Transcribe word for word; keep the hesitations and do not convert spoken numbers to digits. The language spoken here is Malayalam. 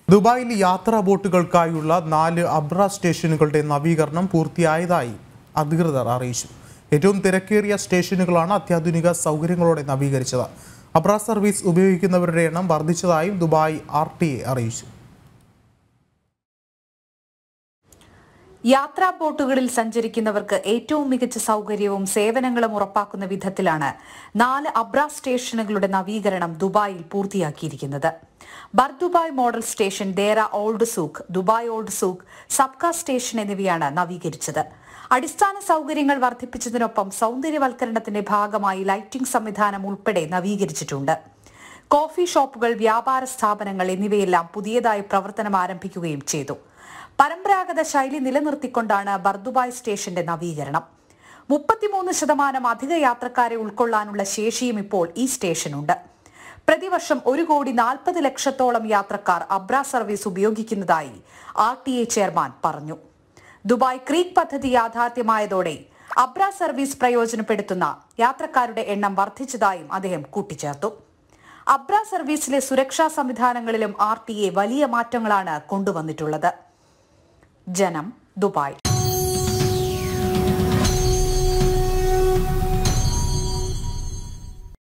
ദുബായിൽ യാത്രാ ബോട്ടുകൾക്കായുള്ള നാല് അബ്ര സ്റ്റേഷനുകളുടെ നവീകരണം പൂർത്തിയായതായി അധികൃതർ അറിയിച്ചു. ഏറ്റവും തിരക്കേറിയ സ്റ്റേഷനുകളാണ് അത്യാധുനിക സൗകര്യങ്ങളോടെ നവീകരിച്ചത്. അബ്ര സർവീസ് ഉപയോഗിക്കുന്നവരുടെ എണ്ണം വർദ്ധിച്ചതായും ദുബായ് ആർ ടി എ അറിയിച്ചു. യാത്രാ ബോട്ടുകളിൽ സഞ്ചരിക്കുന്നവർക്ക് ഏറ്റവും മികച്ച സൗകര്യവും സേവനങ്ങളും ഉറപ്പാക്കുന്ന വിധത്തിലാണ് നാല് അബ്ര സ്റ്റേഷനുകളുടെ നവീകരണം ദുബായിൽ പൂർത്തിയാക്കിയിരിക്കുന്നത്. Bur Dubai model station, Deira old souk, Dubai old souk, Sabkha station എന്നിവയാണ് നവീകരിച്ചത്. അടിസ്ഥാന സൗകര്യങ്ങൾ വർദ്ധിപ്പിച്ചതിനൊപ്പം സൗന്ദര്യവൽക്കരണത്തിന്റെ ഭാഗമായി ലൈറ്റിംഗ് സംവിധാനം ഉൾപ്പെടെ നവീകരിച്ചിട്ടുണ്ട്. കോഫി ഷോപ്പുകൾ, വ്യാപാര സ്ഥാപനങ്ങൾ എന്നിവയെല്ലാം പുതിയതായി പ്രവർത്തനം ആരംഭിക്കുകയും ചെയ്തു. പരമ്പരാഗത ശൈലി നിലനിർത്തിക്കൊണ്ടാണ് ബർദുബായ് സ്റ്റേഷന്റെ നവീകരണം. മുപ്പത്തിമൂന്ന് ശതമാനം അധിക യാത്രക്കാരെ ഉൾക്കൊള്ളാനുള്ള ശേഷിയും ഇപ്പോൾ ഈ സ്റ്റേഷനുണ്ട്. പ്രതിവർഷം ഒരു കോടി നാൽപ്പത് ലക്ഷത്തോളം യാത്രക്കാർ അബ്ര സർവീസ് ഉപയോഗിക്കുന്നതായി ആർ ടി എ ചെയർമാൻ പറഞ്ഞു. ദുബായ് ക്രീക്ക് പദ്ധതി യാഥാർത്ഥ്യമായതോടെ അബ്ര സർവീസ് പ്രയോജനപ്പെടുത്തുന്ന യാത്രക്കാരുടെ എണ്ണം വർദ്ധിച്ചതായും അദ്ദേഹം കൂട്ടിച്ചേർത്തു. അബ്ര സർവീസിലെ സുരക്ഷാ സംവിധാനങ്ങളിലും ആർ ടി എ വലിയ മാറ്റങ്ങളാണ് കൊണ്ടുവന്നിട്ടുള്ളത്. ജനം, ദുബായ്.